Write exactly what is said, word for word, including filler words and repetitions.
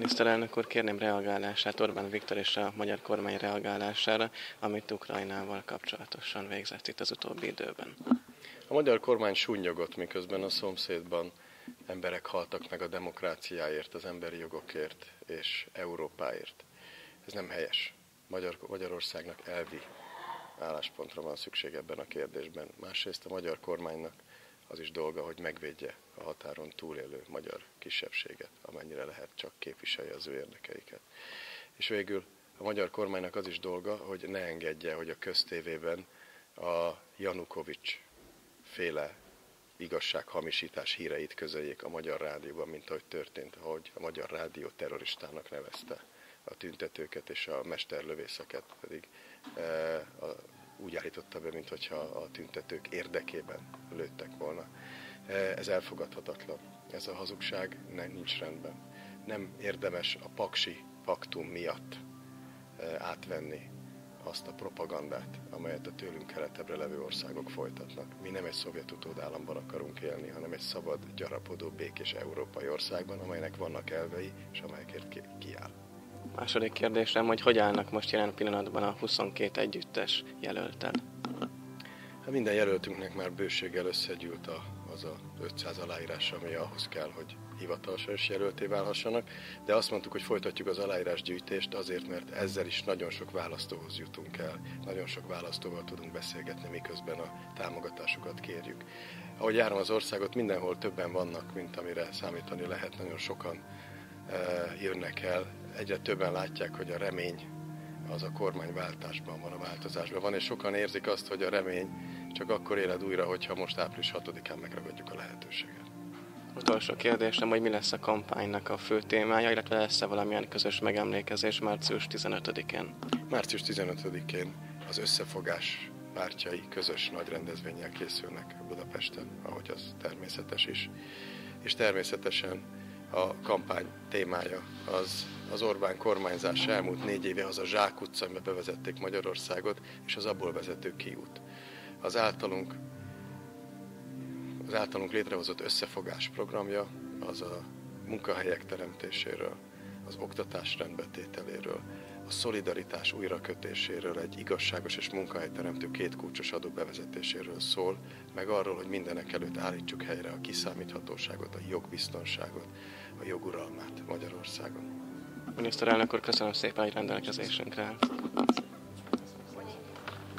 Miniszterelnök úr, kérném reagálását Orbán Viktor és a magyar kormány reagálására, amit Ukrajnával kapcsolatosan végzett itt az utóbbi időben. A magyar kormány sunnyogott, miközben a szomszédban emberek haltak meg a demokráciáért, az emberi jogokért és Európáért. Ez nem helyes. Magyar, Magyarországnak elvi álláspontra van szükség ebben a kérdésben. Másrészt a magyar kormánynak az is dolga, hogy megvédje a határon túlélő magyar kisebbséget, amennyire lehet, csak képviselje az ő érdekeiket. És végül a magyar kormánynak az is dolga, hogy ne engedje, hogy a köztévében a Janukovics féle igazsághamisítás híreit közöljék a Magyar Rádióban, mint ahogy történt, ahogy a Magyar Rádió terroristának nevezte a tüntetőket, és a mesterlövészeket pedig e, a, úgy állította be, mintha a tüntetők érdekében lőttek volna. E, ez elfogadhatatlan. Ez a hazugság nem, nincs rendben. Nem érdemes a paksi paktum miatt e, átvenni azt a propagandát, amelyet a tőlünk keletebbre levő országok folytatnak. Mi nem egy szovjet utódállamban akarunk élni, hanem egy szabad, gyarapodó, békés európai országban, amelynek vannak elvei, és amelyekért ki- kiáll. Második kérdésem, hogy hogy állnak most jelen pillanatban a huszonkét együttes jelölttel? Hát minden jelöltünknek már bőséggel összegyűlt a, az a ötszáz aláírás, ami ahhoz kell, hogy hivatalosan is jelölté válhassanak, de azt mondtuk, hogy folytatjuk az aláírásgyűjtést azért, mert ezzel is nagyon sok választóhoz jutunk el, nagyon sok választóval tudunk beszélgetni, miközben a támogatásukat kérjük. Ahogy járom az országot, mindenhol többen vannak, mint amire számítani lehet, nagyon sokan e, jönnek el, egyre többen látják, hogy a remény az a kormányváltásban van, a változásban van, és sokan érzik azt, hogy a remény csak akkor éled újra, hogyha most április hatodikán megragadjuk a lehetőséget. Utolsó kérdésem, hogy mi lesz a kampánynak a fő témája, illetve lesz-e valamilyen közös megemlékezés március tizenötödikén? március tizenötödikén az Összefogás pártjai közös nagy rendezvénnyel készülnek Budapesten, ahogy az természetes is. És természetesen a kampány témája az, az Orbán kormányzás elmúlt négy éve, az a Zsák utca, amiben bevezették Magyarországot, és az abból vezető kiút. Az általunk, az általunk létrehozott Összefogás programja az a munkahelyek teremtéséről, az oktatás rendbetételéről, a szolidaritás újrakötéséről, egy igazságos és munkahelyteremtő két kulcsos adó bevezetéséről szól, meg arról, hogy mindenek előtt állítsuk helyre a kiszámíthatóságot, a jogbiztonságot, a joguralmát Magyarországon. Miniszterelnök úr, köszönöm szépen, hogy rendelkezésünkre állt.